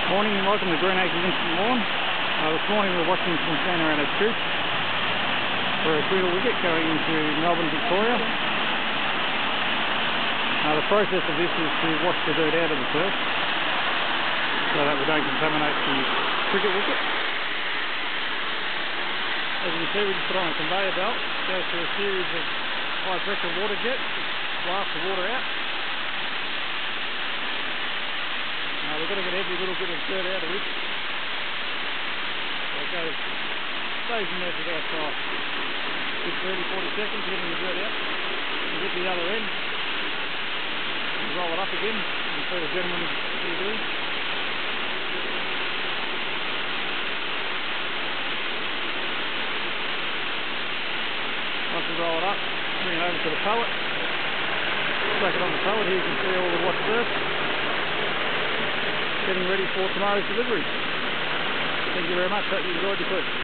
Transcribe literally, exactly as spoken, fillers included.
Morning and welcome to Green Acres Instant Lawn. Uh, this morning we're watching some Santa shoots for a treacle wicket going into Melbourne, Victoria. Uh, the process of this is to wash the dirt out of the turf so that we don't contaminate the cricket wicket. As you can see, we just put on a conveyor belt, goes through a series of high pressure water jets, blast the water out. Uh, we've got to get every little bit of dirt out of this. So it goes, stays in there for about oh, good thirty to forty seconds getting the dirt out. We get to the other end, we roll it up again. You can see the gentleman is what he doing. Once we roll it up, bring it over to the pallet, stack it on the pallet. Here you can see all the washed dirt. Getting ready for tomorrow's delivery. Thank you very much. Hope you enjoyed the clip.